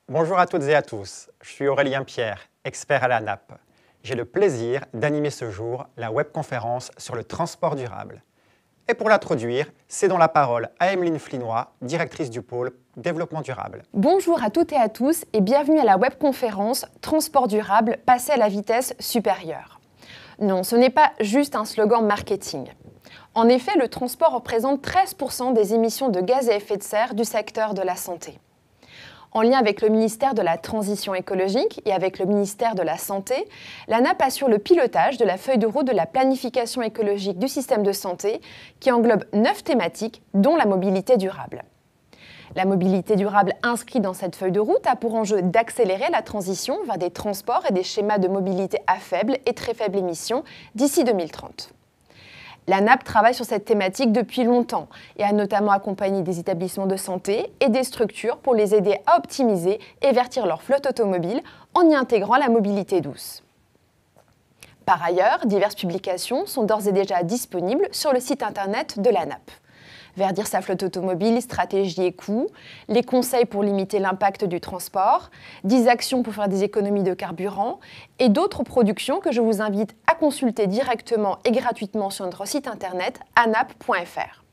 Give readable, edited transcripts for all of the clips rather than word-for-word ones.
Bonjour à toutes et à tous, je suis Aurélien Pierre, expert à la NAP. J'ai le plaisir d'animer ce jour la webconférence sur le transport durable. Et pour l'introduire, cédons la parole à Emeline Flinois, directrice du pôle développement durable. Bonjour à toutes et à tous et bienvenue à la webconférence Transport durable, passer à la vitesse supérieure. Non, ce n'est pas juste un slogan marketing. En effet, le transport représente 13% des émissions de gaz à effet de serre du secteur de la santé. En lien avec le ministère de la Transition écologique et avec le ministère de la Santé, la NAP assure le pilotage de la feuille de route de la planification écologique du système de santé qui englobe 9 thématiques, dont la mobilité durable. La mobilité durable inscrite dans cette feuille de route a pour enjeu d'accélérer la transition vers des transports et des schémas de mobilité à faible et très faible émission d'ici 2030. La NAP travaille sur cette thématique depuis longtemps et a notamment accompagné des établissements de santé et des structures pour les aider à optimiser et vertir leur flotte automobile en y intégrant la mobilité douce. Par ailleurs, diverses publications sont d'ores et déjà disponibles sur le site internet de la NAP. Verdir sa flotte automobile, stratégie et coûts, les conseils pour limiter l'impact du transport, 10 actions pour faire des économies de carburant et d'autres productions que je vous invite à consulter directement et gratuitement sur notre site internet anap.fr.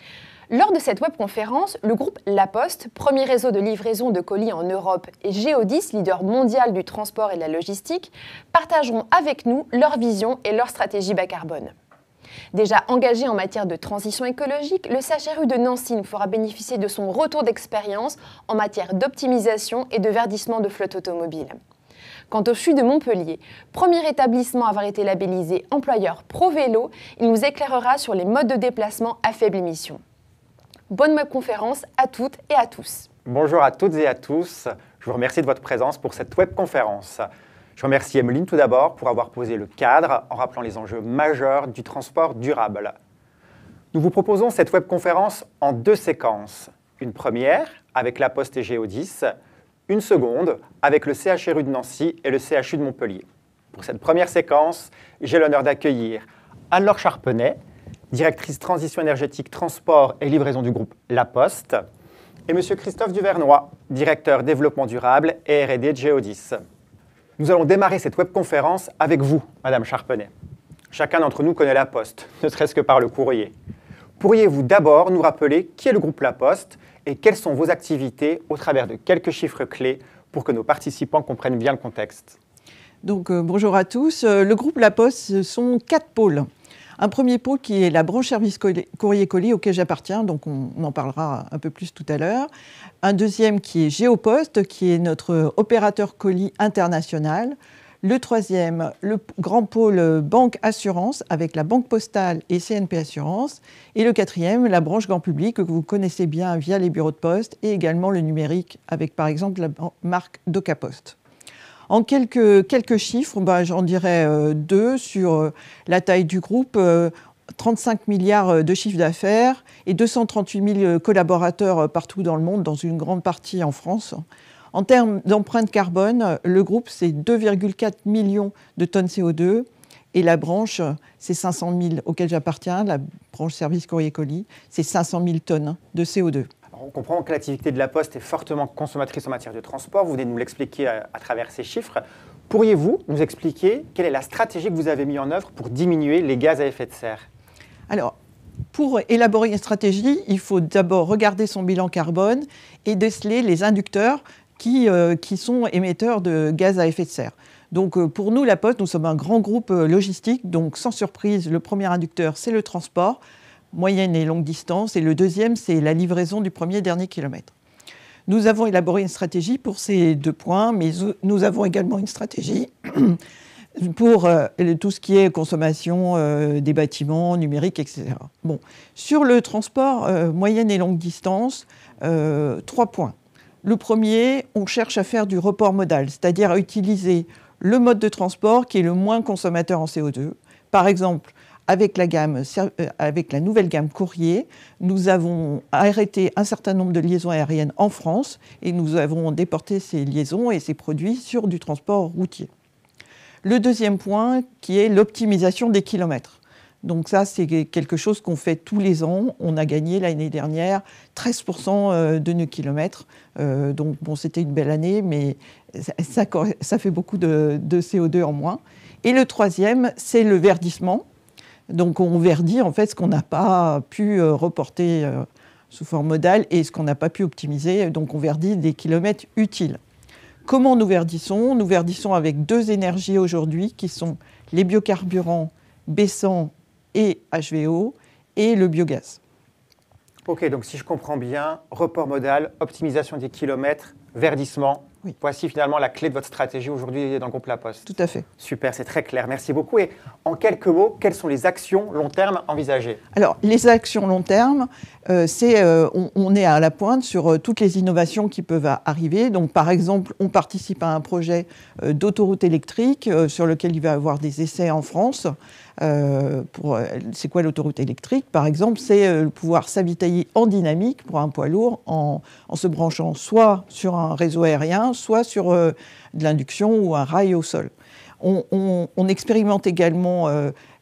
Lors de cette webconférence, le groupe La Poste, premier réseau de livraison de colis en Europe, et Géodis, leader mondial du transport et de la logistique, partageront avec nous leur vision et leur stratégie bas carbone. Déjà engagé en matière de transition écologique, le CHRU de Nancy nous fera bénéficier de son retour d'expérience en matière d'optimisation et de verdissement de flotte automobile. Quant au CHU de Montpellier, premier établissement à avoir été labellisé employeur pro-vélo, il nous éclairera sur les modes de déplacement à faible émission. Bonne webconférence à toutes et à tous. Bonjour à toutes et à tous, je vous remercie de votre présence pour cette webconférence. Je remercie Emeline tout d'abord pour avoir posé le cadre en rappelant les enjeux majeurs du transport durable. Nous vous proposons cette webconférence en 2 séquences. Une première avec La Poste et Géodis, une seconde avec le CHRU de Nancy et le CHU de Montpellier. Pour cette première séquence, j'ai l'honneur d'accueillir Anne-Laure Charpenay, directrice transition énergétique, transport et livraison du groupe La Poste, et M. Christophe Duvernois, directeur développement durable et R&D de Géodis. Nous allons démarrer cette webconférence avec vous, Madame Charpenay. Chacun d'entre nous connaît La Poste, ne serait-ce que par le courrier. Pourriez-vous d'abord nous rappeler qui est le groupe La Poste et quelles sont vos activités au travers de quelques chiffres clés pour que nos participants comprennent bien le contexte? Bonjour à tous. Le groupe La Poste, ce sont 4 pôles. Un premier pôle qui est la branche service courrier-colis auquel j'appartiens, donc on en parlera un peu plus tout à l'heure. Un deuxième qui est Géopost, qui est notre opérateur colis international. Le troisième, le grand pôle banque assurance avec la Banque Postale et CNP Assurance. Et le quatrième, la branche grand public que vous connaissez bien via les bureaux de poste et également le numérique avec par exemple la marque DocaPost. En quelques chiffres, j'en dirais 2 sur la taille du groupe, 35 milliards de chiffre d'affaires et 238 000 collaborateurs partout dans le monde, dans une grande partie en France. En termes d'empreinte carbone, le groupe, c'est 2,4 millions de tonnes CO2 et la branche, c'est 500 000 auquel j'appartiens, la branche service courrier-colis, c'est 500 000 tonnes de CO2. On comprend que l'activité de La Poste est fortement consommatrice en matière de transport. Vous venez de nous l'expliquer à travers ces chiffres. Pourriez-vous nous expliquer quelle est la stratégie que vous avez mise en œuvre pour diminuer les gaz à effet de serre? Alors, pour élaborer une stratégie, il faut d'abord regarder son bilan carbone et déceler les inducteurs qui sont émetteurs de gaz à effet de serre. Donc, pour nous, La Poste, nous sommes un grand groupe logistique. Donc, sans surprise, le premier inducteur, c'est le transport, moyenne et longue distance, et le deuxième, c'est la livraison du premier et dernier kilomètre. Nous avons élaboré une stratégie pour ces 2 points, mais nous avons également une stratégie pour tout ce qui est consommation des bâtiments, numérique, etc. Bon. Sur le transport moyenne et longue distance, 3 points. Le premier, on cherche à faire du report modal, c'est-à-dire à utiliser le mode de transport qui est le moins consommateur en CO2. Par exemple, avec la nouvelle gamme courrier, nous avons arrêté un certain nombre de liaisons aériennes en France et nous avons déporté ces liaisons et ces produits sur du transport routier. Le deuxième point qui est l'optimisation des kilomètres. Donc ça, c'est quelque chose qu'on fait tous les ans. On a gagné l'année dernière 13% de nos kilomètres. Donc bon, c'était une belle année, mais ça fait beaucoup de CO2 en moins. Et le troisième, c'est le verdissement. Donc on verdit en fait ce qu'on n'a pas pu reporter sous forme modale et ce qu'on n'a pas pu optimiser. Donc on verdit des kilomètres utiles. Comment nous verdissons? Nous verdissons avec 2 énergies aujourd'hui qui sont les biocarburants baissants et HVO et le biogaz. Ok, donc si je comprends bien, report modal, optimisation des kilomètres, verdissement. Oui. Voici finalement la clé de votre stratégie aujourd'hui dans le groupe La Poste. Tout à fait. Super, c'est très clair. Merci beaucoup. Et en quelques mots, quelles sont les actions long terme envisagées? Alors, les actions long terme, on est à la pointe sur toutes les innovations qui peuvent arriver. Donc, par exemple, on participe à un projet d'autoroute électrique sur lequel il va y avoir des essais en France. C'est quoi l'autoroute électrique? Par exemple, c'est pouvoir s'avitailler en dynamique pour un poids lourd en se branchant soit sur un réseau aérien, soit sur de l'induction ou un rail au sol. On expérimente également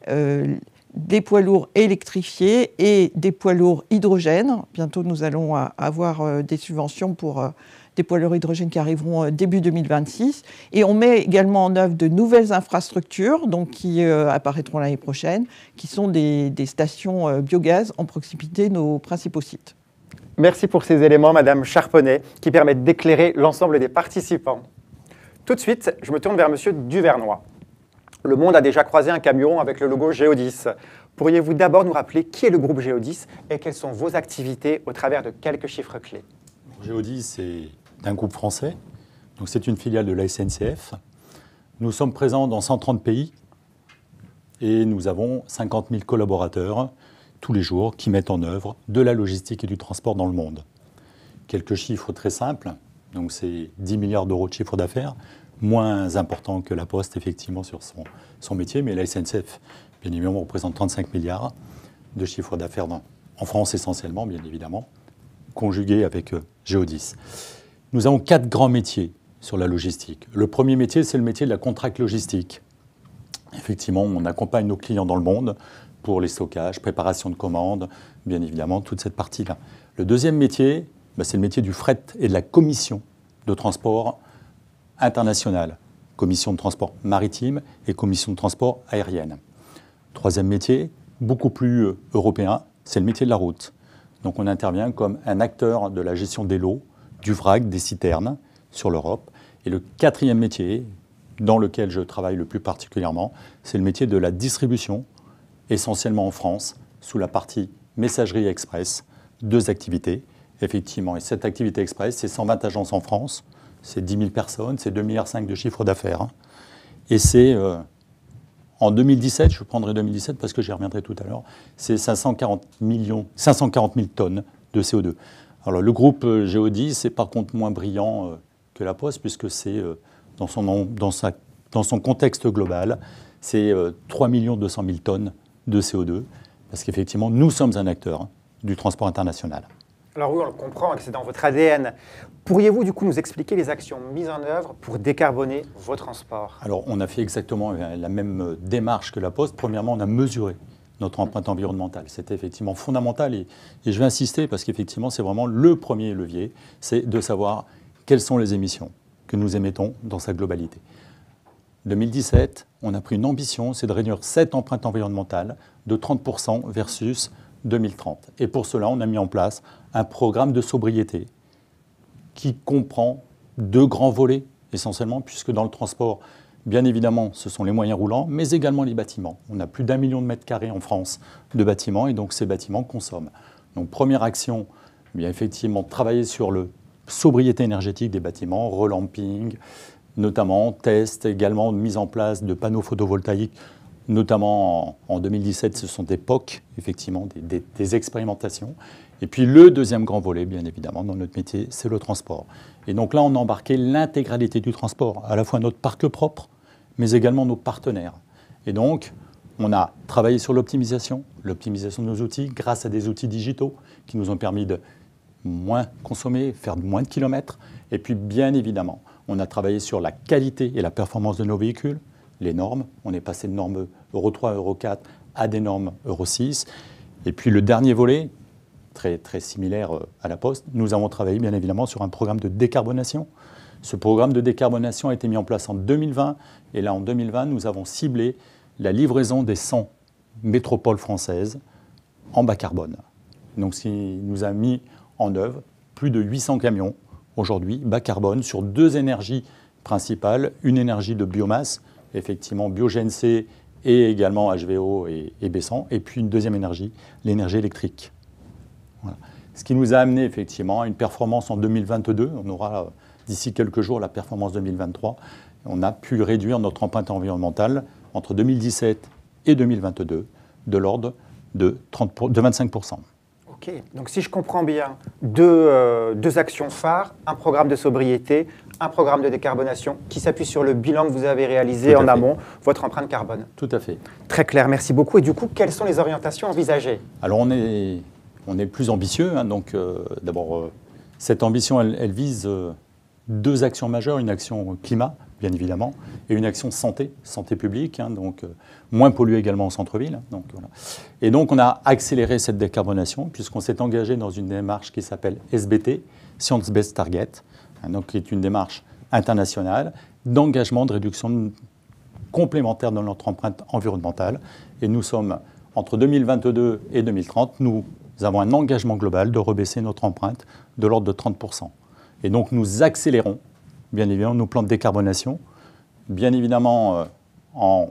des poids lourds électrifiés et des poids lourds hydrogène. Bientôt, nous allons avoir des subventions pour des poids lourds hydrogène qui arriveront début 2026. Et on met également en œuvre de nouvelles infrastructures donc, qui apparaîtront l'année prochaine, qui sont des stations biogaz en proximité de nos principaux sites. Merci pour ces éléments, Madame Charponnet, qui permettent d'éclairer l'ensemble des participants. Tout de suite, je me tourne vers Monsieur Duvernois. Le monde a déjà croisé un camion avec le logo Géodis. Pourriez-vous d'abord nous rappeler qui est le groupe Géodis et quelles sont vos activités au travers de quelques chiffres clés? Géodis, c'est un groupe français, donc c'est une filiale de la SNCF. Nous sommes présents dans 130 pays et nous avons 50 000 collaborateurs tous les jours qui mettent en œuvre de la logistique et du transport dans le monde. Quelques chiffres très simples, donc c'est 10 milliards d'euros de chiffre d'affaires, moins important que la Poste effectivement sur son métier, mais la SNCF, bien évidemment, représente 35 milliards de chiffre d'affaires en France essentiellement, bien évidemment, conjugué avec Géodis. Nous avons 4 grands métiers sur la logistique. Le premier métier, c'est le métier de la contract logistique. Effectivement, on accompagne nos clients dans le monde pour les stockages, préparation de commandes, bien évidemment, toute cette partie-là. Le deuxième métier, c'est le métier du fret et de la commission de transport international, commission de transport maritime et commission de transport aérienne. Troisième métier, beaucoup plus européen, c'est le métier de la route. Donc on intervient comme un acteur de la gestion des lots, du vrac, des citernes sur l'Europe. Et le quatrième métier, dans lequel je travaille le plus particulièrement, c'est le métier de la distribution, essentiellement en France, sous la partie messagerie express, 2 activités. Effectivement, et cette activité express, c'est 120 agences en France, c'est 10 000 personnes, c'est 2,5 milliards de chiffre d'affaires. Et c'est, en 2017, je prendrai 2017 parce que j'y reviendrai tout à l'heure, c'est 540 000 tonnes de CO2. Alors le groupe Géodis, c'est par contre moins brillant que la Poste, puisque c'est, dans son contexte global, c'est 3 200 000 tonnes de CO2, parce qu'effectivement, nous sommes un acteur du transport international. Alors oui, on le comprend, c'est dans votre ADN. Pourriez-vous du coup nous expliquer les actions mises en œuvre pour décarboner vos transports? Alors on a fait exactement la même démarche que la Poste. Premièrement, on a mesuré notre empreinte environnementale. C'était effectivement fondamental et je vais insister parce qu'effectivement c'est vraiment le premier levier, c'est de savoir quelles sont les émissions que nous émettons dans sa globalité. 2017, on a pris une ambition, c'est de réduire cette empreinte environnementale de 30% versus 2030. Et pour cela, on a mis en place un programme de sobriété qui comprend 2 grands volets, essentiellement, puisque dans le transport, bien évidemment, ce sont les moyens roulants, mais également les bâtiments. On a plus d'1 million de mètres carrés en France de bâtiments, et donc ces bâtiments consomment. Donc première action, bien effectivement, travailler sur la sobriété énergétique des bâtiments, relamping, notamment test, également mise en place de panneaux photovoltaïques, notamment en 2017, ce sont des POC, effectivement, des expérimentations. Et puis le deuxième grand volet, bien évidemment, dans notre métier, c'est le transport. Et donc là, on a embarqué l'intégralité du transport, à la fois notre parc propre, mais également nos partenaires. Et donc, on a travaillé sur l'optimisation de nos outils, grâce à des outils digitaux qui nous ont permis de moins consommer, faire moins de kilomètres. Et puis, bien évidemment, on a travaillé sur la qualité et la performance de nos véhicules, les normes. On est passé de normes Euro 3, Euro 4 à des normes Euro 6. Et puis le dernier volet, très, très similaire à la Poste, nous avons travaillé bien évidemment sur un programme de décarbonation. Ce programme de décarbonation a été mis en place en 2020. Et là, en 2020, nous avons ciblé la livraison des 100 métropoles françaises en bas carbone. Donc, ce qui nous a mis en œuvre plus de 800 camions aujourd'hui, bas carbone, sur 2 énergies principales. Une énergie de biomasse, effectivement biogène C et également HVO et baissant. Et puis une deuxième énergie, l'énergie électrique. Voilà. Ce qui nous a amené effectivement à une performance en 2022. On aura d'ici quelques jours la performance 2023. On a pu réduire notre empreinte environnementale entre 2017 et 2022 de l'ordre de 25%. Ok, donc si je comprends bien, deux actions phares, un programme de sobriété, un programme de décarbonation qui s'appuie sur le bilan que vous avez réalisé en amont, votre empreinte carbone. Tout à fait. Très clair, merci beaucoup. Et du coup, quelles sont les orientations envisagées? Alors on est plus ambitieux. Donc d'abord, cette ambition, elle vise 2 actions majeures, une action climat, bien évidemment, et une action santé publique, donc moins polluer également au centre-ville. Donc, voilà. Et donc on a accéléré cette décarbonation puisqu'on s'est engagé dans une démarche qui s'appelle SBT, Science Based Target, donc qui est une démarche internationale d'engagement de réduction complémentaire de notre empreinte environnementale. Et nous sommes, entre 2022 et 2030, nous avons un engagement global de rebaisser notre empreinte de l'ordre de 30%. Et donc nous accélérons, bien évidemment, nos plans de décarbonation, bien évidemment en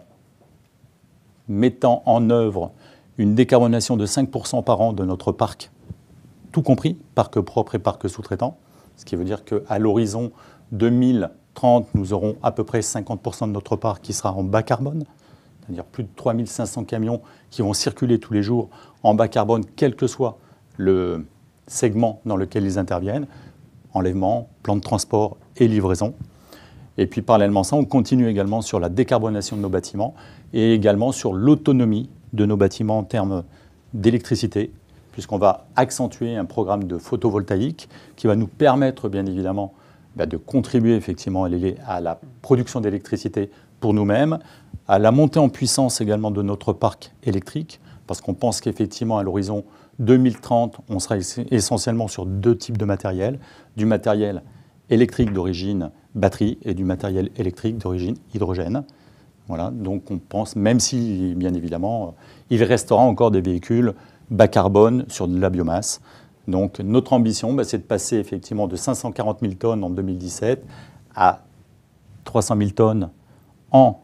mettant en œuvre une décarbonation de 5% par an de notre parc, tout compris, parc propre et parc sous-traitant, ce qui veut dire qu'à l'horizon 2030, nous aurons à peu près 50% de notre parc qui sera en bas carbone, c'est-à-dire plus de 3500 camions qui vont circuler tous les jours en bas carbone, quel que soit le segment dans lequel ils interviennent, enlèvement, plan de transport et livraison. Et puis parallèlement à ça, on continue également sur la décarbonation de nos bâtiments et également sur l'autonomie de nos bâtiments en termes d'électricité, puisqu'on va accentuer un programme de photovoltaïque qui va nous permettre bien évidemment de contribuer effectivement à la production d'électricité pour nous-mêmes, à la montée en puissance également de notre parc électrique, parce qu'on pense qu'effectivement à l'horizon 2030, on sera essentiellement sur 2 types de matériel, du matériel électrique d'origine batterie et du matériel électrique d'origine hydrogène. Voilà, donc on pense, même si bien évidemment, il restera encore des véhicules bas carbone sur de la biomasse. Donc notre ambition, c'est de passer effectivement de 540 000 tonnes en 2017 à 300 000 tonnes en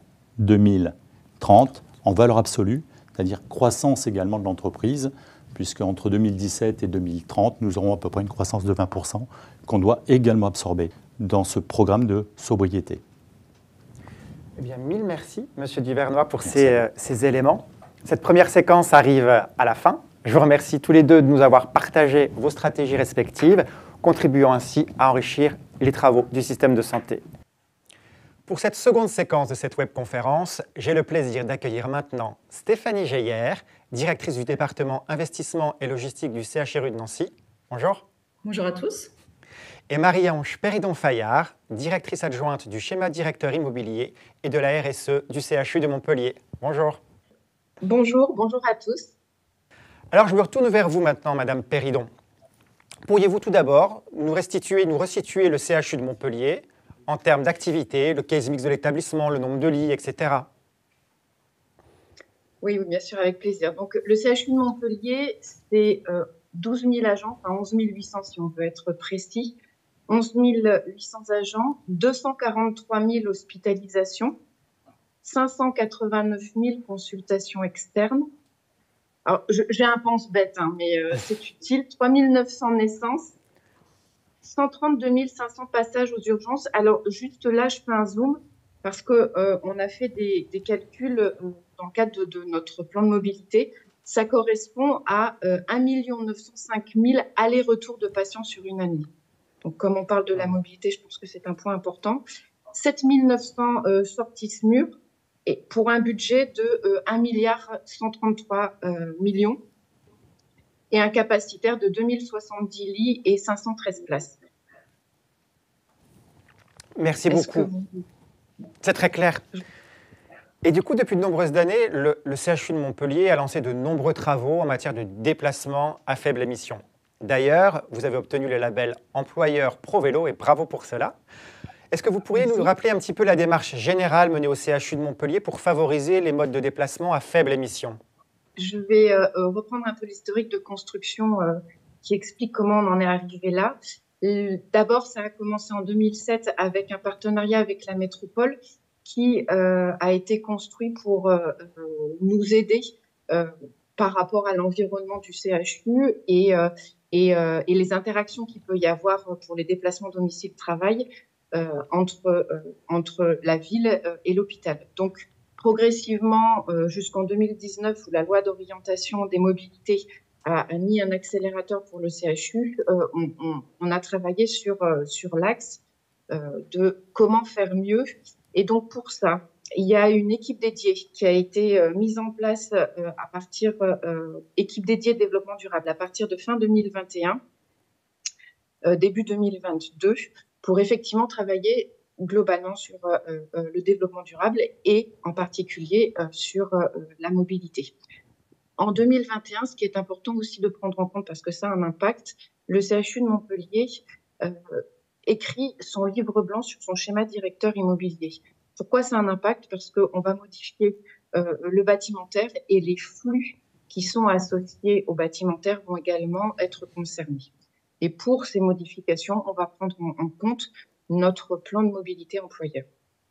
2030 en valeur absolue, c'est-à-dire croissance également de l'entreprise, puisque entre 2017 et 2030, nous aurons à peu près une croissance de 20% qu'on doit également absorber dans ce programme de sobriété. Eh bien, mille merci, Monsieur Duvernois, pour ces éléments. Cette première séquence arrive à la fin. Je vous remercie tous les deux de nous avoir partagé vos stratégies respectives, contribuant ainsi à enrichir les travaux du système de santé. Pour cette seconde séquence de cette webconférence, j'ai le plaisir d'accueillir maintenant Stéphanie Geyer, directrice du département investissement et logistique du CHRU de Nancy. Bonjour. Bonjour à tous. Et Marie-Ange Péridon-Fayard, directrice adjointe du schéma directeur immobilier et de la RSE du CHU de Montpellier. Bonjour. Bonjour, bonjour à tous. Alors je me retourne vers vous maintenant, Madame Péridon. Pourriez-vous tout d'abord nous resituer le CHU de Montpellier en termes d'activité, le case mix de l'établissement, le nombre de lits, etc. Oui, bien sûr, avec plaisir. Donc, le CHU de Montpellier, c'est 12 000 agents, enfin 11 800 si on veut être précis, 11 800 agents, 243 000 hospitalisations, 589 000 consultations externes. Alors, j'ai un pense-bête, mais c'est utile. 3 900 naissances, 132 500 passages aux urgences. Alors, juste là, je fais un zoom parce qu'on a fait des calculs dans le cadre de notre plan de mobilité. Ça correspond à 1 905 000 allers-retours de patients sur une année. Donc, comme on parle de la mobilité, je pense que c'est un point important. 7 900 sorties SMUR et pour un budget de 1 133 millions et un capacitaire de 2070 lits et 513 places. Merci beaucoup. C'est très clair. Et du coup, depuis de nombreuses années, le CHU de Montpellier a lancé de nombreux travaux en matière de déplacement à faible émission. D'ailleurs, vous avez obtenu le label employeur ProVélo et bravo pour cela. Est-ce que vous pourriez nous rappeler un petit peu la démarche générale menée au CHU de Montpellier pour favoriser les modes de déplacement à faible émission? Je vais reprendre un peu l'historique de construction qui explique comment on en est arrivé là. D'abord, ça a commencé en 2007 avec un partenariat avec la métropole qui a été construit pour nous aider par rapport à l'environnement du CHU et les interactions qu'il peut y avoir pour les déplacements domicile-travail entre la ville et l'hôpital. Donc, progressivement, jusqu'en 2019, où la loi d'orientation des mobilités a mis un accélérateur pour le CHU, on a travaillé sur l'axe de comment faire mieux. Et donc, pour ça, il y a une équipe dédiée qui a été mise en place à partir, équipe dédiée développement durable, à partir de fin 2021, début 2022, pour effectivement travailler globalement sur le développement durable et en particulier sur la mobilité. En 2021, ce qui est important aussi de prendre en compte, parce que ça a un impact, le CHU de Montpellier écrit son livre blanc sur son schéma directeur immobilier. Pourquoi ça a un impact? Parce qu'on va modifier le bâtimentaire et les flux qui sont associés au bâtimentaire vont également être concernés. Et pour ces modifications, on va prendre en compte notre plan de mobilité employeur.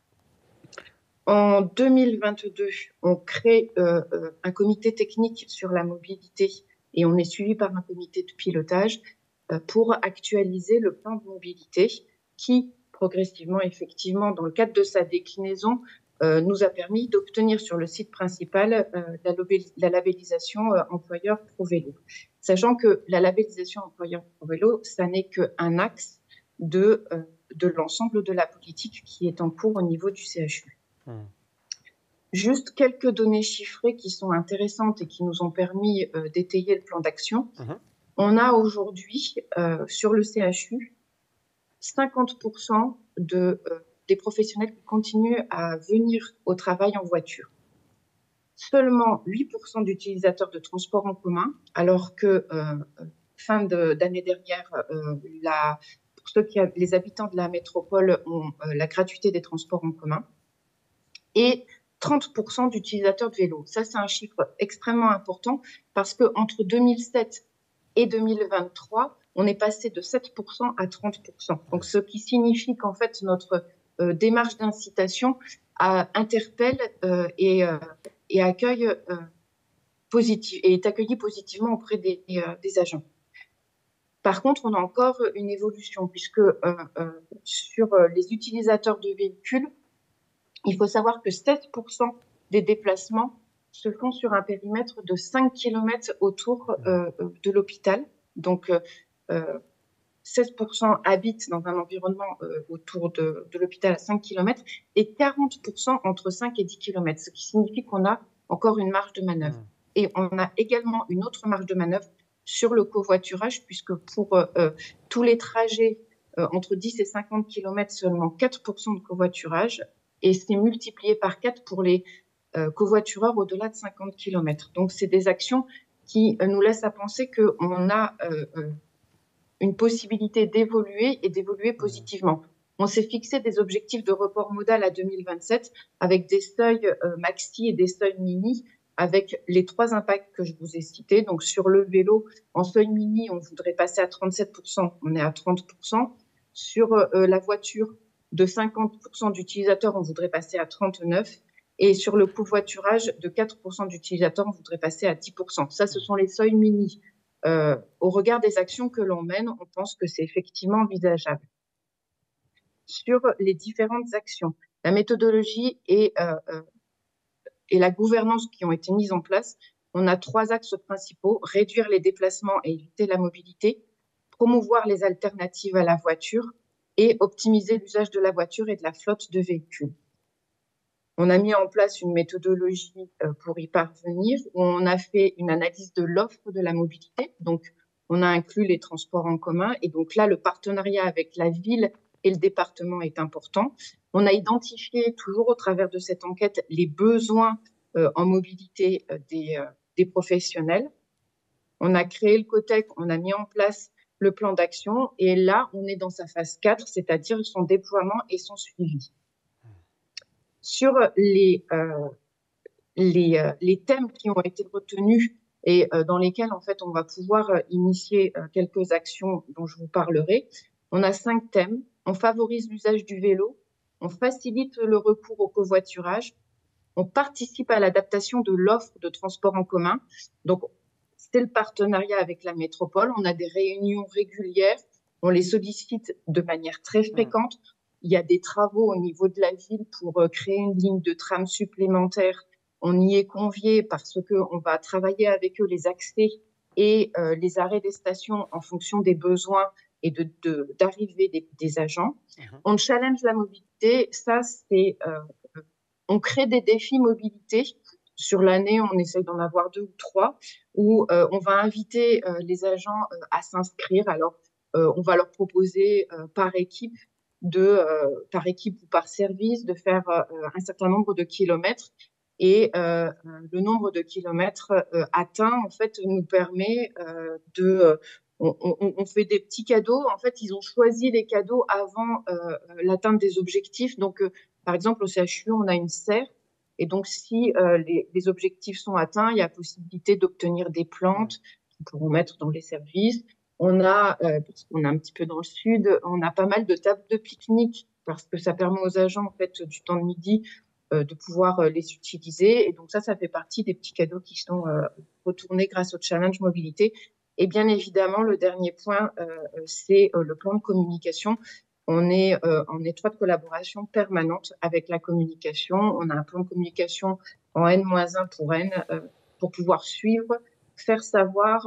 En 2022, on crée un comité technique sur la mobilité et on est suivi par un comité de pilotage pour actualiser le plan de mobilité qui, progressivement, effectivement, dans le cadre de sa déclinaison, nous a permis d'obtenir sur le site principal la labellisation employeur ProVélo. Sachant que la labellisation employeur ProVélo, ça n'est qu'un axe de l'ensemble de la politique qui est en cours au niveau du CHU. Juste quelques données chiffrées qui sont intéressantes et qui nous ont permis d'étayer le plan d'action. On a aujourd'hui sur le CHU 50% des professionnels qui continuent à venir au travail en voiture. Seulement 8% d'utilisateurs de transport en commun, alors que fin d'année dernière, pour ceux les habitants de la métropole ont la gratuité des transports en commun, et 30% d'utilisateurs de vélo. Ça, c'est un chiffre extrêmement important parce que entre 2007 et 2023, on est passé de 7% à 30%. Donc, ce qui signifie qu'en fait, notre démarche d'incitation interpelle et accueille est accueillie positivement auprès des agents. Par contre, on a encore une évolution puisque sur les utilisateurs de véhicules, il faut savoir que 7% des déplacements se font sur un périmètre de 5 km autour de l'hôpital. Donc, 16% habitent dans un environnement autour de l'hôpital à 5 km et 40% entre 5 et 10 km, ce qui signifie qu'on a encore une marge de manœuvre. Et on a également une autre marge de manœuvre sur le covoiturage, puisque pour tous les trajets entre 10 et 50 km, seulement 4% de covoiturage, et c'est multiplié par 4 pour les covoitureurs au-delà de 50 km. Donc, c'est des actions qui nous laissent à penser qu'on a une possibilité d'évoluer et d'évoluer positivement. On s'est fixé des objectifs de report modal à 2027 avec des seuils maxi et des seuils mini, avec les 3 impacts que je vous ai cités. Donc, sur le vélo, en seuil mini, on voudrait passer à 37%, on est à 30%. Sur la voiture, de 50% d'utilisateurs, on voudrait passer à 39%. Et sur le covoiturage, de 4% d'utilisateurs, on voudrait passer à 10%. Ça, ce sont les seuils mini. Au regard des actions que l'on mène, on pense que c'est effectivement envisageable. Sur les différentes actions, la méthodologie et la gouvernance qui ont été mises en place, on a 3 axes principaux: réduire les déplacements et éviter la mobilité, promouvoir les alternatives à la voiture et optimiser l'usage de la voiture et de la flotte de véhicules. On a mis en place une méthodologie pour y parvenir, où on a fait une analyse de l'offre de la mobilité. Donc, on a inclus les transports en commun. Et donc là, le partenariat avec la ville et le département est important. On a identifié, toujours au travers de cette enquête, les besoins en mobilité des professionnels. On a créé le COTEC, on a mis en place le plan d'action et là, on est dans sa phase 4, c'est-à-dire son déploiement et son suivi. Sur les thèmes qui ont été retenus et dans lesquels, en fait, on va pouvoir initier quelques actions dont je vous parlerai, on a 5 thèmes. On favorise l'usage du vélo, on facilite le recours au covoiturage, on participe à l'adaptation de l'offre de transport en commun. Donc, c'est le partenariat avec la métropole. On a des réunions régulières. On les sollicite de manière très fréquente. Il y a des travaux au niveau de la ville pour créer une ligne de tram supplémentaire. On y est convié parce qu'on va travailler avec eux les accès et les arrêts des stations en fonction des besoins et d'arrivée des agents. On challenge la mobilité. Ça, c'est... on crée des défis mobilité. Sur l'année, on essaye d'en avoir 2 ou 3, où on va inviter les agents à s'inscrire. Alors, on va leur proposer par équipe ou par service de faire un certain nombre de kilomètres. Et le nombre de kilomètres atteints, en fait, nous permet on fait des petits cadeaux. En fait, ils ont choisi les cadeaux avant l'atteinte des objectifs. Donc, par exemple, au CHU, on a une serre. Et donc, si les objectifs sont atteints, il y a possibilité d'obtenir des plantes qu'ils pourront mettre dans les services. On a, parce qu'on est un petit peu dans le sud, on a pas mal de tables de pique-nique parce que ça permet aux agents, en fait, du temps de midi de pouvoir les utiliser. Et donc, ça fait partie des petits cadeaux qui sont retournés grâce au challenge mobilité. Et bien évidemment, le dernier point, c'est le plan de communication. On est en étroite collaboration permanente avec la communication. On a un plan de communication en N-1 pour N pour pouvoir suivre, faire savoir,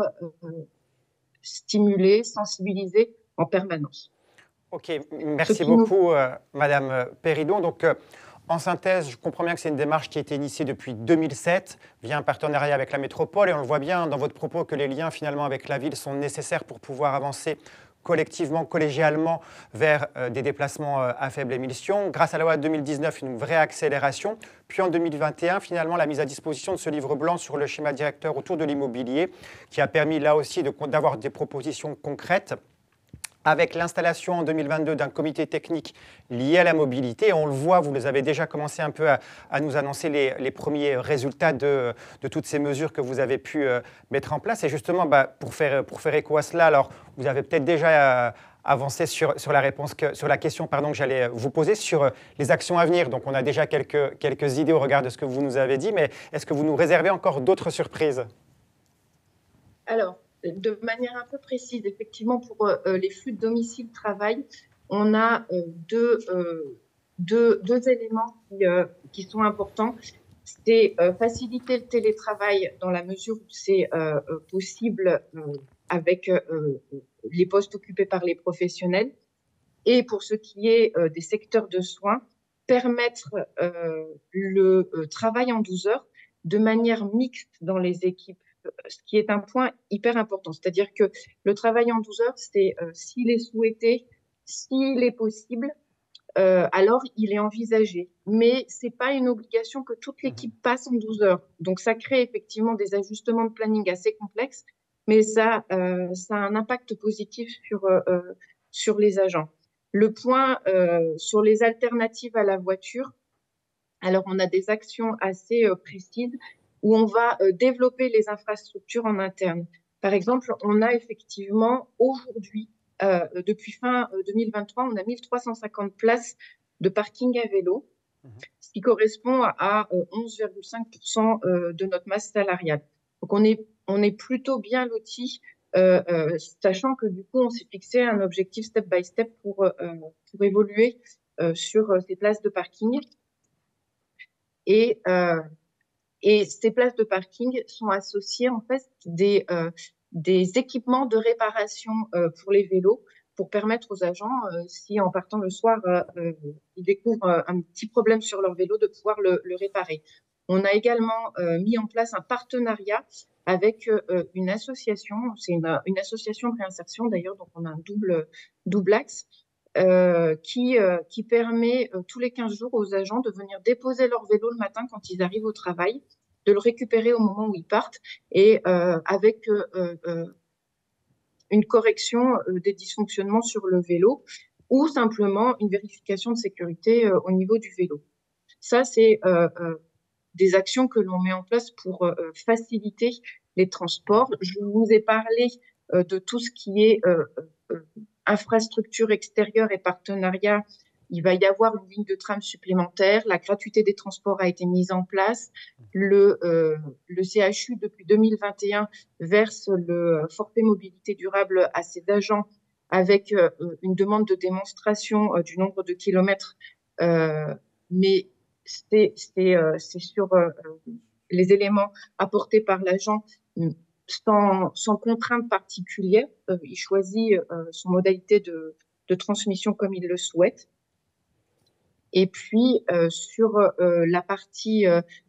stimuler, sensibiliser en permanence. Ok, merci beaucoup, Madame Péridon. Donc, en synthèse, je comprends bien que c'est une démarche qui a été initiée depuis 2007 via un partenariat avec la métropole et on le voit bien dans votre propos que les liens finalement avec la ville sont nécessaires pour pouvoir avancer collectivement, collégialement vers des déplacements à faible émission. Grâce à la loi de 2019, une vraie accélération. Puis en 2021, finalement, la mise à disposition de ce livre blanc sur le schéma directeur autour de l'immobilier qui a permis là aussi d'avoir des propositions concrètes avec l'installation en 2022 d'un comité technique lié à la mobilité. On le voit, vous les avez déjà commencé un peu à nous annoncer les premiers résultats de toutes ces mesures que vous avez pu mettre en place. Et justement, pour faire écho à cela, alors vous avez peut-être déjà avancé sur la réponse sur la question que j'allais vous poser sur les actions à venir. Donc on a déjà quelques idées au regard de ce que vous nous avez dit, mais est-ce que vous nous réservez encore d'autres surprises? Alors, de manière un peu précise, effectivement, pour les flux de domicile-travail, on a deux éléments qui sont importants. C'est faciliter le télétravail dans la mesure où c'est possible avec les postes occupés par les professionnels. Et pour ce qui est des secteurs de soins, permettre le travail en 12 heures de manière mixte dans les équipes, ce qui est un point hyper important. C'est-à-dire que le travail en 12 heures, c'est s'il est souhaité, s'il est possible, alors il est envisagé. Mais ce n'est pas une obligation que toute l'équipe passe en 12 heures. Donc ça crée effectivement des ajustements de planning assez complexes, mais ça a un impact positif sur les agents. Le point sur les alternatives à la voiture, alors on a des actions assez précises où on va développer les infrastructures en interne. Par exemple, on a effectivement aujourd'hui, depuis fin 2023, on a 1350 places de parking à vélo, ce qui correspond à 11,5% de notre masse salariale. Donc on est plutôt bien lotis, sachant que du coup, on s'est fixé un objectif step by step pour évoluer sur ces places de parking. Et ces places de parking sont associées en fait des équipements de réparation pour les vélos pour permettre aux agents, si en partant le soir, ils découvrent un petit problème sur leur vélo, de pouvoir le réparer. On a également mis en place un partenariat avec une association, c'est une association de réinsertion d'ailleurs, donc on a un double axe, qui permet tous les 15 jours aux agents de venir déposer leur vélo le matin quand ils arrivent au travail, de le récupérer au moment où ils partent et avec une correction des dysfonctionnements sur le vélo ou simplement une vérification de sécurité au niveau du vélo. Ça, c'est des actions que l'on met en place pour faciliter les transports. Je vous ai parlé de tout ce qui est infrastructure extérieure et partenariat. Il va y avoir une ligne de tram supplémentaire. La gratuité des transports a été mise en place. Le CHU, depuis 2021, verse le forfait mobilité durable à ses agents avec une demande de démonstration du nombre de kilomètres. Mais c'est sur les éléments apportés par l'agent sans contrainte particulière. Il choisit son modalité de transmission comme il le souhaite. Et puis, sur la partie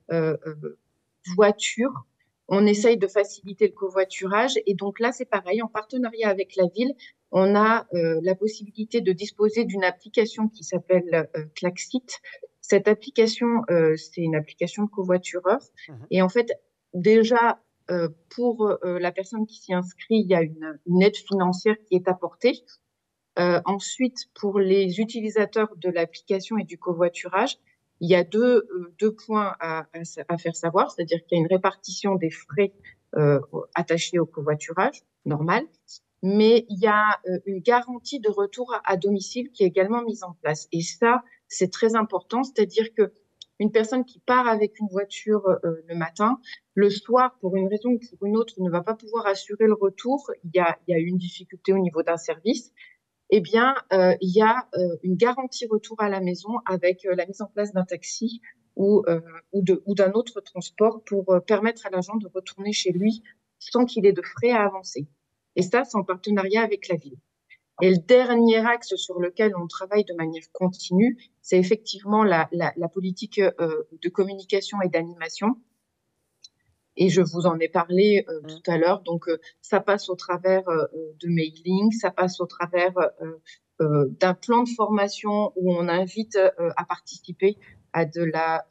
voiture, on essaye de faciliter le covoiturage. Et donc là, c'est pareil, en partenariat avec la ville, on a la possibilité de disposer d'une application qui s'appelle Klaxit. Cette application, c'est une application de covoitureur. Et en fait, déjà, pour la personne qui s'y inscrit, il y a une aide financière qui est apportée. Ensuite, pour les utilisateurs de l'application et du covoiturage, il y a deux points à faire savoir, c'est-à-dire qu'il y a une répartition des frais attachés au covoiturage, normal, mais il y a une garantie de retour à domicile qui est également mise en place. Et ça, c'est très important, c'est-à-dire que une personne qui part avec une voiture le matin, le soir, pour une raison ou pour une autre, ne va pas pouvoir assurer le retour, il y a une difficulté au niveau d'un service, eh bien, il y a une garantie retour à la maison avec la mise en place d'un taxi ou d'un autre transport pour permettre à l'agent de retourner chez lui sans qu'il ait de frais à avancer. Et ça, c'est en partenariat avec la ville. Et le dernier axe sur lequel on travaille de manière continue, c'est effectivement la politique de communication et d'animation. Et je vous en ai parlé tout à l'heure. Donc, ça passe au travers de mailing, ça passe au travers d'un plan de formation où on invite à participer à de la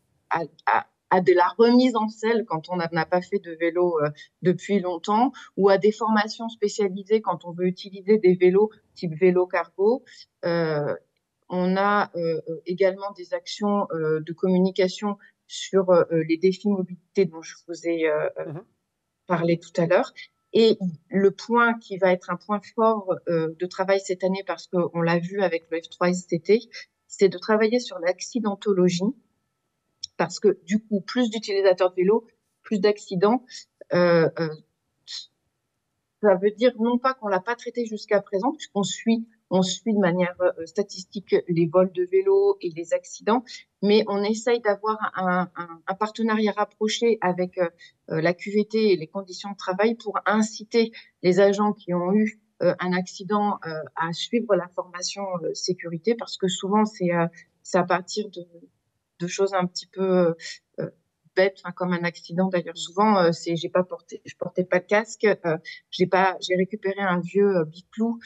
remise en selle quand on n'a pas fait de vélo depuis longtemps, ou à des formations spécialisées quand on veut utiliser des vélos type vélo cargo. On a également des actions de communication sur les défis mobilité dont je vous ai parlé tout à l'heure. Et le point qui va être un point fort de travail cette année, parce qu'on l'a vu avec le F3STT, c'est de travailler sur l'accidentologie, parce que du coup, plus d'utilisateurs de vélo, plus d'accidents. Ça veut dire non pas qu'on l'a pas traité jusqu'à présent, puisqu'on suit de manière statistique les vols de vélo et les accidents, mais on essaye d'avoir un partenariat rapproché avec la QVT et les conditions de travail pour inciter les agents qui ont eu un accident à suivre la formation sécurité, parce que souvent c'est à partir de choses un petit peu bête, comme un accident d'ailleurs. Souvent, je portais pas de casque, j'ai récupéré un vieux biclou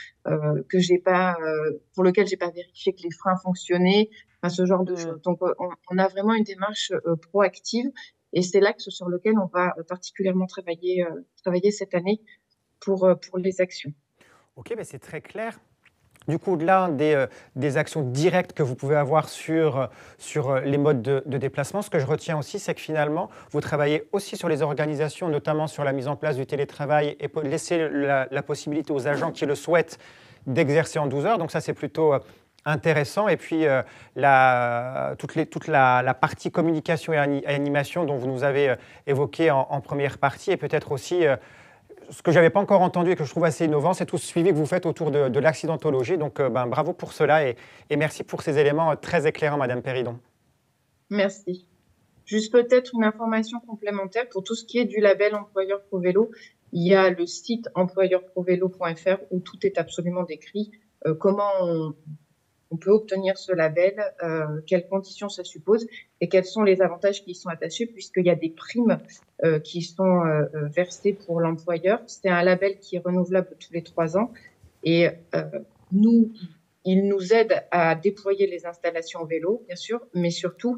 pour lequel j'ai pas vérifié que les freins fonctionnaient, ce genre de choses. Donc, on a vraiment une démarche proactive, et c'est l'axe sur lequel on va particulièrement travailler cette année pour les actions. Ok, mais c'est très clair. Du coup, au-delà des actions directes que vous pouvez avoir sur les modes de déplacement, ce que je retiens aussi, c'est que finalement, vous travaillez aussi sur les organisations, notamment sur la mise en place du télétravail et laisser la possibilité aux agents qui le souhaitent d'exercer en 12 heures. Donc ça, c'est plutôt intéressant. Et puis, toute la partie communication et animation dont vous nous avez évoqué en première partie, et peut-être aussi... ce que je n'avais pas encore entendu et que je trouve assez innovant, c'est tout ce suivi que vous faites autour de l'accidentologie. Donc, bravo pour cela et merci pour ces éléments très éclairants, Madame Péridon. Merci. Juste peut-être une information complémentaire pour tout ce qui est du label Employeur Pro Vélo. Il y a le site employeurprovélo.fr où tout est absolument décrit. Comment on peut obtenir ce label, quelles conditions ça suppose et quels sont les avantages qui y sont attachés, puisqu'il y a des primes qui sont versées pour l'employeur. C'est un label qui est renouvelable tous les 3 ans et nous, il nous aide à déployer les installations vélo, bien sûr, mais surtout,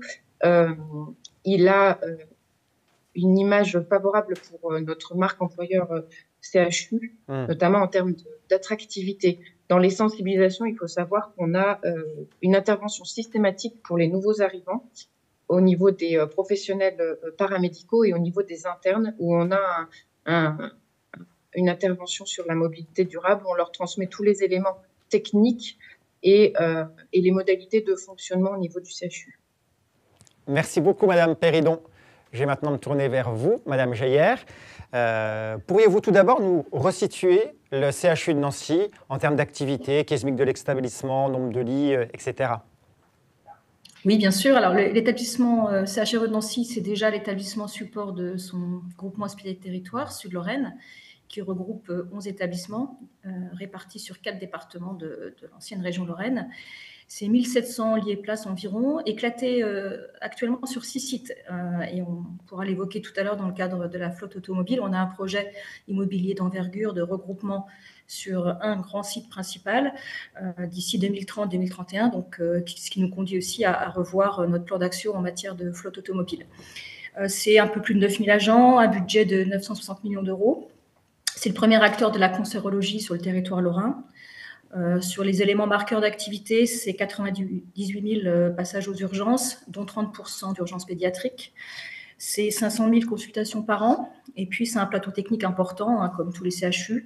il a une image favorable pour notre marque employeur CHU, notamment en termes d'attractivité. Dans les sensibilisations, il faut savoir qu'on a une intervention systématique pour les nouveaux arrivants au niveau des professionnels paramédicaux et au niveau des internes, où on a une intervention sur la mobilité durable. On leur transmet tous les éléments techniques et les modalités de fonctionnement au niveau du CHU. Merci beaucoup, Madame Péridon. Je vais maintenant me tourner vers vous, Madame Geyer. Pourriez-vous tout d'abord nous resituer le CHU de Nancy en termes d'activité, qu'est-ce de l'établissement, nombre de lits, etc. Oui, bien sûr. Alors, l'établissement CHRE de Nancy, c'est déjà l'établissement support de son groupement hospitalier de territoire, Sud-Lorraine, qui regroupe 11 établissements répartis sur 4 départements de l'ancienne région Lorraine. C'est 1700 lits et places environ, éclatés actuellement sur 6 sites. Et on pourra l'évoquer tout à l'heure dans le cadre de la flotte automobile. On a un projet immobilier d'envergure de regroupement sur un grand site principal d'ici 2030-2031, donc ce qui nous conduit aussi à revoir notre plan d'action en matière de flotte automobile. C'est un peu plus de 9000 agents, un budget de 960 millions d'euros. C'est le premier acteur de la cancérologie sur le territoire lorrain. Sur les éléments marqueurs d'activité, c'est 98 000 passages aux urgences, dont 30% d'urgences pédiatriques. C'est 500 000 consultations par an. Et puis, c'est un plateau technique important, comme tous les CHU,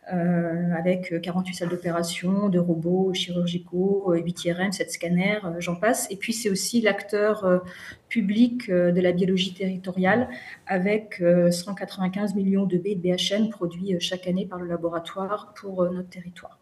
avec 48 salles d'opération, de robots chirurgicaux, 8 IRM, 7 scanners, j'en passe. Et puis, c'est aussi l'acteur public de la biologie territoriale, avec 195 millions de baies de BHN produits chaque année par le laboratoire pour notre territoire.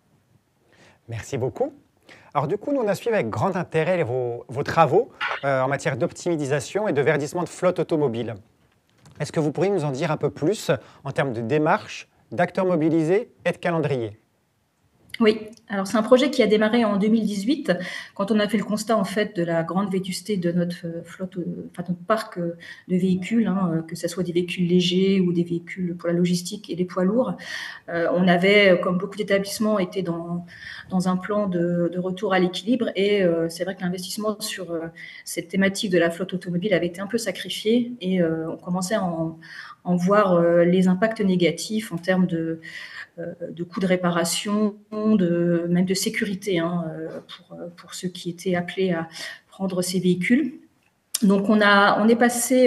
Merci beaucoup. Alors du coup, nous on a suivi avec grand intérêt vos travaux en matière d'optimisation et de verdissement de flotte automobile. Est-ce que vous pourriez nous en dire un peu plus en termes de démarche, d'acteurs mobilisés et de calendrier ? Oui, alors c'est un projet qui a démarré en 2018, quand on a fait le constat en fait de la grande vétusté de notre flotte, enfin notre parc de véhicules, que ce soit des véhicules légers ou des véhicules pour la logistique et les poids lourds. On avait, comme beaucoup d'établissements, été dans un plan de retour à l'équilibre et c'est vrai que l'investissement sur cette thématique de la flotte automobile avait été un peu sacrifié et on commençait à en voir les impacts négatifs en termes de coûts de réparation, même de sécurité pour ceux qui étaient appelés à prendre ces véhicules. Donc, on est passé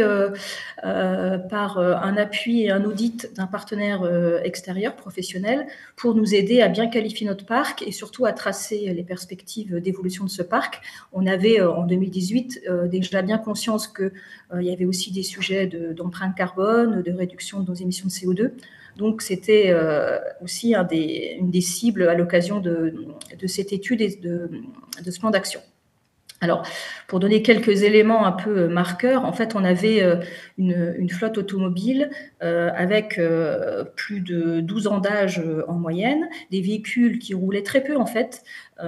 par un appui et un audit d'un partenaire extérieur professionnel pour nous aider à bien qualifier notre parc et surtout à tracer les perspectives d'évolution de ce parc. On avait en 2018 déjà bien conscience qu'il y avait aussi des sujets d'empreinte carbone, de réduction de nos émissions de CO2. Donc, c'était aussi une des cibles à l'occasion de cette étude et de ce plan d'action. Alors, pour donner quelques éléments un peu marqueurs, en fait, on avait une flotte automobile avec plus de 12 ans d'âge en moyenne, des véhicules qui roulaient très peu, en fait.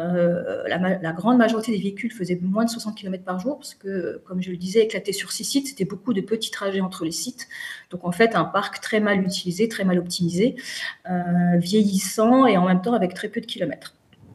La grande majorité des véhicules faisaient moins de 60 km par jour, parce que, comme je le disais, éclaté sur 6 sites, c'était beaucoup de petits trajets entre les sites. Donc, en fait, un parc très mal utilisé, très mal optimisé, vieillissant et en même temps avec très peu de kilomètres.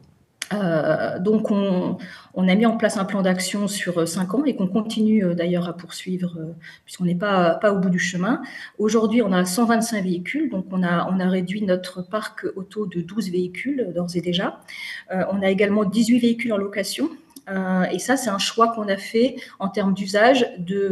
Donc, on a mis en place un plan d'action sur 5 ans et qu'on continue d'ailleurs à poursuivre puisqu'on n'est pas au bout du chemin. Aujourd'hui, on a 125 véhicules, donc on a réduit notre parc auto de 12 véhicules d'ores et déjà. On a également 18 véhicules en location et ça, c'est un choix qu'on a fait en termes d'usage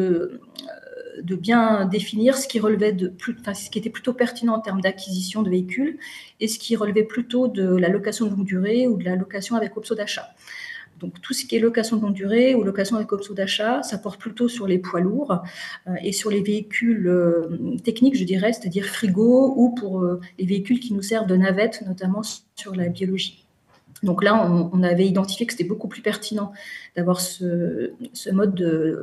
de bien définir ce qui relevait ce qui était plutôt pertinent en termes d'acquisition de véhicules et ce qui relevait plutôt de la location de longue durée ou de la location avec option d'achat. Donc, tout ce qui est location de longue durée ou location avec option d'achat, ça porte plutôt sur les poids lourds et sur les véhicules techniques, je dirais, c'est-à-dire frigo ou pour les véhicules qui nous servent de navette, notamment sur la biologie. Donc là, on avait identifié que c'était beaucoup plus pertinent d'avoir ce mode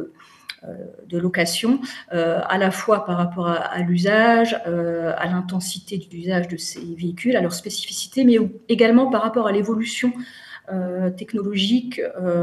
de location, à la fois par rapport à l'usage, à l'intensité d'usage de ces véhicules, à leur spécificité, mais également par rapport à l'évolution technologique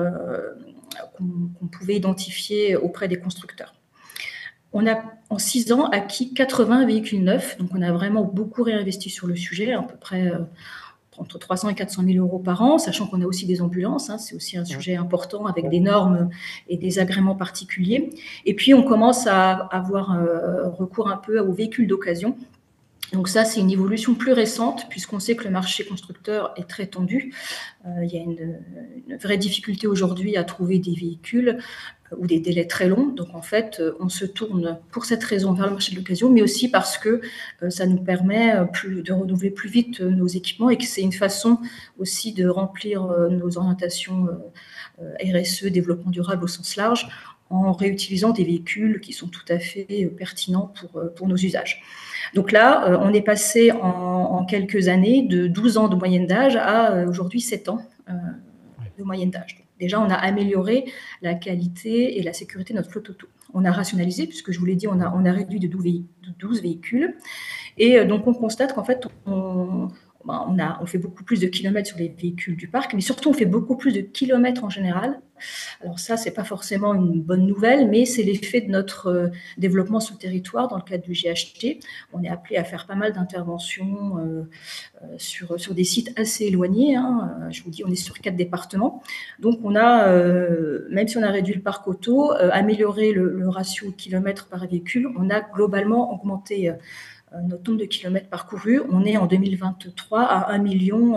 qu'on pouvait identifier auprès des constructeurs. On a, en 6 ans, acquis 80 véhicules neufs, donc on a vraiment beaucoup réinvesti sur le sujet, à peu près entre 300 et 400 000 euros par an, sachant qu'on a aussi des ambulances, hein, c'est aussi un sujet important avec des normes et des agréments particuliers. Et puis, on commence à avoir recours un peu aux véhicules d'occasion. Donc ça, c'est une évolution plus récente, puisqu'on sait que le marché constructeur est très tendu. Il y a une vraie difficulté aujourd'hui à trouver des véhicules ou des délais très longs. Donc en fait, on se tourne pour cette raison vers le marché de l'occasion, mais aussi parce que ça nous permet de renouveler plus vite nos équipements et que c'est une façon aussi de remplir nos orientations RSE, développement durable au sens large, en réutilisant des véhicules qui sont tout à fait pertinents pour nos usages. Donc là, on est passé en quelques années de 12 ans de moyenne d'âge à aujourd'hui 7 ans de moyenne d'âge. Déjà, on a amélioré la qualité et la sécurité de notre flotte auto. On a rationalisé, puisque je vous l'ai dit, on a réduit de 12 véhicules. Et donc, on constate qu'en fait, on fait beaucoup plus de kilomètres sur les véhicules du parc, mais surtout, on fait beaucoup plus de kilomètres en général. Alors ça, ce n'est pas forcément une bonne nouvelle, mais c'est l'effet de notre développement sur le territoire dans le cadre du GHT. On est appelé à faire pas mal d'interventions sur des sites assez éloignés. Hein. Je vous dis, on est sur 4 départements. Donc, on a, même si on a réduit le parc auto, amélioré le ratio kilomètres par véhicule, on a globalement augmenté notre nombre de kilomètres parcourus. On est en 2023 à 1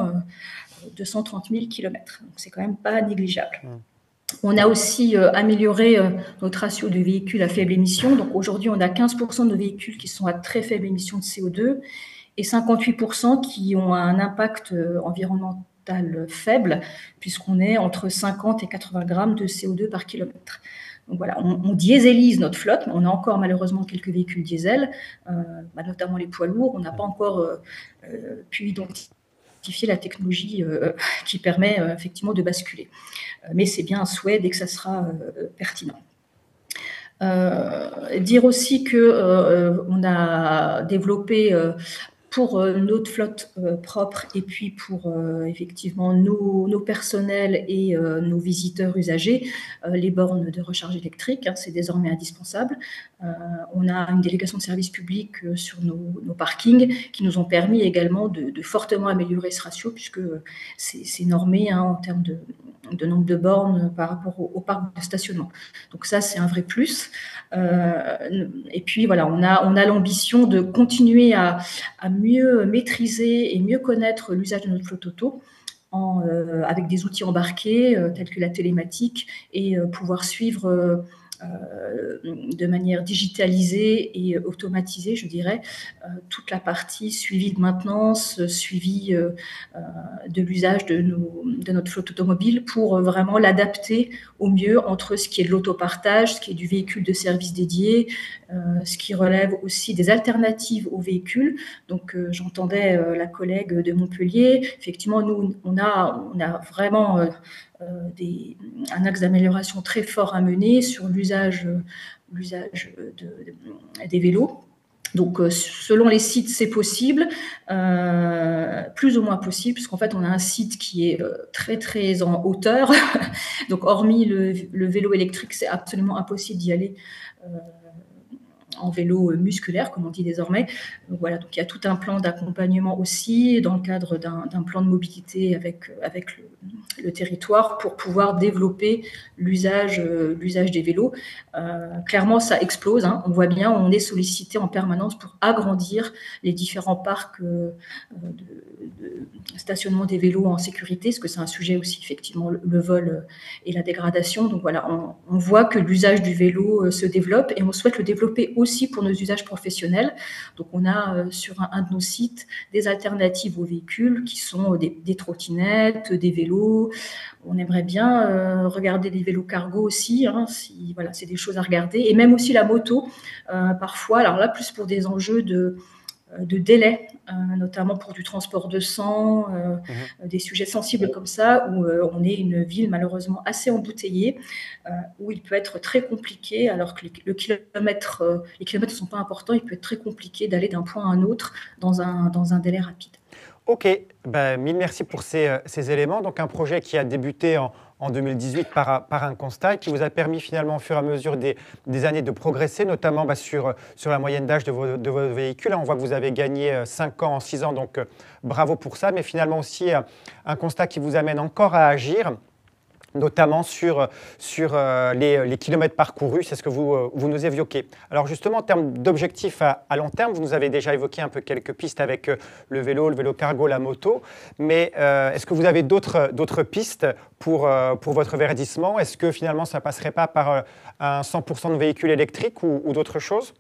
230 000 kilomètres. Donc, c'est quand même pas négligeable. On a aussi amélioré notre ratio de véhicules à faible émission. Donc aujourd'hui, on a 15% de nos véhicules qui sont à très faible émission de CO2 et 58% qui ont un impact environnemental faible, puisqu'on est entre 50 et 80 grammes de CO2 par kilomètre. Donc voilà, on dieselise notre flotte, mais on a encore malheureusement quelques véhicules diesel, notamment les poids lourds. On n'a pas encore pu identifier la technologie qui permet effectivement de basculer. Mais c'est bien un souhait dès que ça sera pertinent. Dire aussi qu'on a développé pour notre flotte propre et puis pour effectivement nos personnels et nos visiteurs usagers, les bornes de recharge électrique, hein, c'est désormais indispensable. On a une délégation de service public sur nos parkings qui nous ont permis également de fortement améliorer ce ratio, puisque c'est normé hein, en termes de nombre de bornes par rapport au parc de stationnement. Donc ça, c'est un vrai plus. Et puis voilà, on a l'ambition de continuer à mieux maîtriser et mieux connaître l'usage de notre flotte auto avec des outils embarqués tels que la télématique et pouvoir suivre de manière digitalisée et automatisée, je dirais, toute la partie suivi de maintenance, suivi de l'usage de notre flotte automobile pour vraiment l'adapter au mieux entre ce qui est de l'autopartage, ce qui est du véhicule de service dédié, ce qui relève aussi des alternatives aux véhicules. Donc, j'entendais la collègue de Montpellier. Effectivement, nous, on a vraiment un axe d'amélioration très fort à mener sur l'usage des vélos. Donc, selon les sites, c'est possible, plus ou moins possible, puisqu'en fait, on a un site qui est très, très en hauteur. Donc, hormis le vélo électrique, c'est absolument impossible d'y aller en vélo musculaire, comme on dit désormais. Donc, voilà, donc il y a tout un plan d'accompagnement aussi, dans le cadre d'un plan de mobilité avec le territoire, pour pouvoir développer l'usage des vélos. Clairement, ça explose. Hein. On voit bien, on est sollicité en permanence pour agrandir les différents parcs de stationnement des vélos en sécurité, parce que c'est un sujet aussi, effectivement, le vol et la dégradation. Donc voilà, on voit que l'usage du vélo se développe et on souhaite le développer aussi pour nos usages professionnels. Donc on a sur un de nos sites des alternatives aux véhicules qui sont des trottinettes, des vélos. On aimerait bien regarder les vélos cargo aussi, hein, voilà, c'est des choses à regarder. Et même aussi la moto, parfois, alors là, plus pour des enjeux de délai, notamment pour du transport de sang, des sujets sensibles comme ça, où on est une ville malheureusement assez embouteillée, où il peut être très compliqué, alors que les kilomètres ne sont pas importants, il peut être très compliqué d'aller d'un point à un autre dans un délai rapide. Ok, mille merci pour ces éléments. Donc un projet qui a débuté en 2018 par un constat et qui vous a permis finalement au fur et à mesure des années de progresser, notamment sur la moyenne d'âge de vos véhicules. On voit que vous avez gagné 5 ans en 6 ans, donc bravo pour ça, mais finalement aussi un constat qui vous amène encore à agir, notamment sur les kilomètres parcourus, c'est ce que vous nous évoquez. Alors justement, en termes d'objectifs à long terme, vous nous avez déjà évoqué un peu quelques pistes avec le vélo cargo, la moto, mais est-ce que vous avez d'autres pistes pour votre verdissement? Est-ce que finalement, ça ne passerait pas par un 100% de véhicules électriques ou d'autres choses?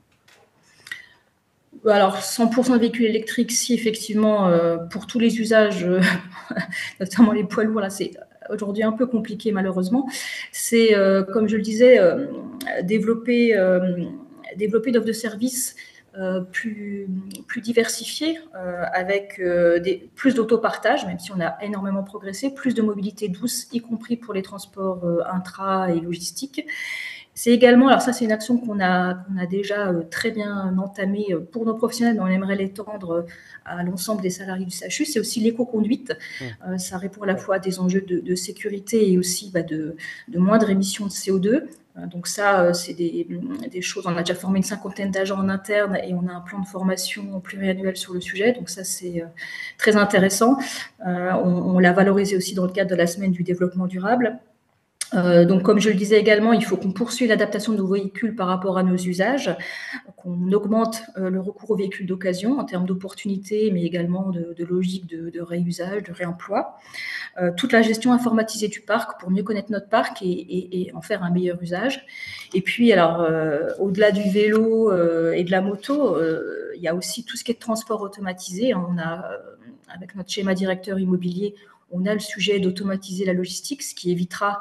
Alors, 100% de véhicules électriques, si effectivement, pour tous les usages, notamment les poids lourds, là, c'est aujourd'hui un peu compliqué malheureusement. C'est, comme je le disais, développer une offre de services plus diversifiée, avec plus d'autopartage, même si on a énormément progressé, plus de mobilité douce, y compris pour les transports intra et logistiques. C'est également, alors ça c'est une action qu'on a déjà très bien entamée pour nos professionnels, mais on aimerait l'étendre à l'ensemble des salariés du CHU, c'est aussi l'éco-conduite. Ça répond à la fois à des enjeux de sécurité et aussi de moindre émission de CO2. Donc ça, c'est des choses, on a déjà formé une 50aine d'agents en interne et on a un plan de formation pluriannuel sur le sujet, donc ça c'est très intéressant. On l'a valorisé aussi dans le cadre de la semaine du développement durable. Donc, comme je le disais également, il faut qu'on poursuive l'adaptation de nos véhicules par rapport à nos usages, qu'on augmente le recours aux véhicules d'occasion en termes d'opportunités, mais également de logique de réusage, de réemploi. Toute la gestion informatisée du parc pour mieux connaître notre parc et en faire un meilleur usage. Et puis, alors, au-delà du vélo et de la moto, il y a aussi tout ce qui est de transport automatisé. On a, avec notre schéma directeur immobilier, on a le sujet d'automatiser la logistique, ce qui évitera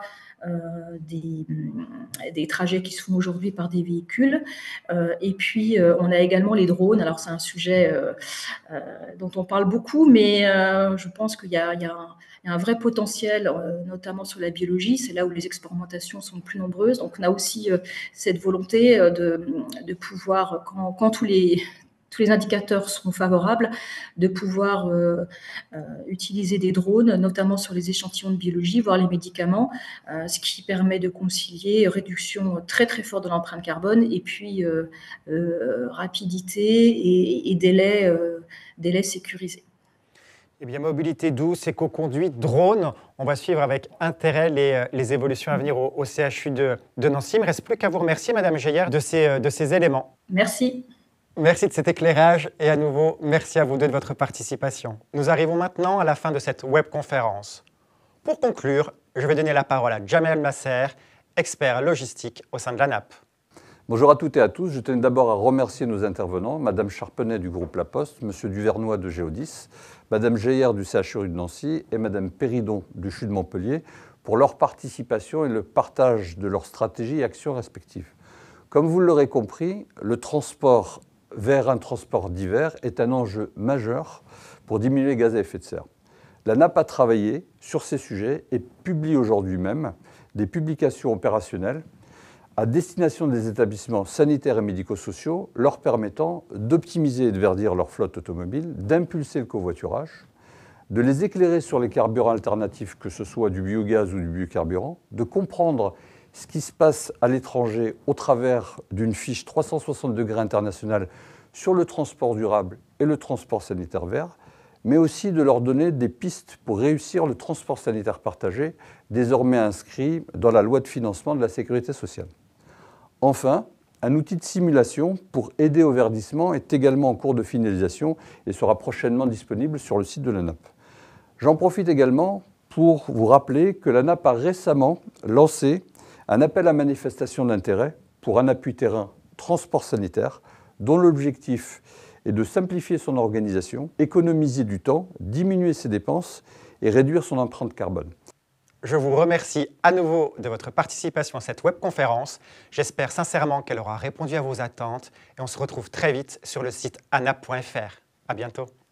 des trajets qui se font aujourd'hui par des véhicules. Et puis, on a également les drones. Alors, c'est un sujet dont on parle beaucoup, mais je pense qu'il y a un vrai potentiel, notamment sur la biologie. C'est là où les expérimentations sont plus nombreuses. Donc, on a aussi cette volonté de pouvoir, quand tous les indicateurs seront favorables, de pouvoir utiliser des drones, notamment sur les échantillons de biologie, voire les médicaments, ce qui permet de concilier réduction très très forte de l'empreinte carbone et puis rapidité et délai sécurisé. Eh bien, mobilité douce, éco-conduite, drone, on va suivre avec intérêt les évolutions à venir au CHU de Nancy. Il ne me reste plus qu'à vous remercier, Madame Geyer, de ces éléments. Merci. Merci de cet éclairage et à nouveau, merci à vous deux de votre participation. Nous arrivons maintenant à la fin de cette webconférence. Pour conclure, je vais donner la parole à Jamel Masser, expert logistique au sein de l'ANAP. Bonjour à toutes et à tous. Je tenais d'abord à remercier nos intervenants, Madame Charpenay du groupe La Poste, Monsieur Duvernois de Géodis, Madame Geyer du CHU de Nancy et Madame Péridon du CHU de Montpellier pour leur participation et le partage de leurs stratégies et actions respectives. Comme vous l'aurez compris, le transport vers un transport divers est un enjeu majeur pour diminuer les gaz à effet de serre. L'ANAP a travaillé sur ces sujets et publie aujourd'hui même des publications opérationnelles à destination des établissements sanitaires et médico-sociaux, leur permettant d'optimiser et de verdir leur flotte automobile, d'impulser le covoiturage, de les éclairer sur les carburants alternatifs, que ce soit du biogaz ou du biocarburant, de comprendre ce qui se passe à l'étranger au travers d'une fiche 360 degrés internationale sur le transport durable et le transport sanitaire vert, mais aussi de leur donner des pistes pour réussir le transport sanitaire partagé, désormais inscrit dans la loi de financement de la sécurité sociale. Enfin, un outil de simulation pour aider au verdissement est également en cours de finalisation et sera prochainement disponible sur le site de l'ANAP. J'en profite également pour vous rappeler que l'ANAP a récemment lancé un appel à manifestation d'intérêt pour un appui terrain transport sanitaire dont l'objectif est de simplifier son organisation, économiser du temps, diminuer ses dépenses et réduire son empreinte carbone. Je vous remercie à nouveau de votre participation à cette webconférence. J'espère sincèrement qu'elle aura répondu à vos attentes et on se retrouve très vite sur le site anap.fr. À bientôt.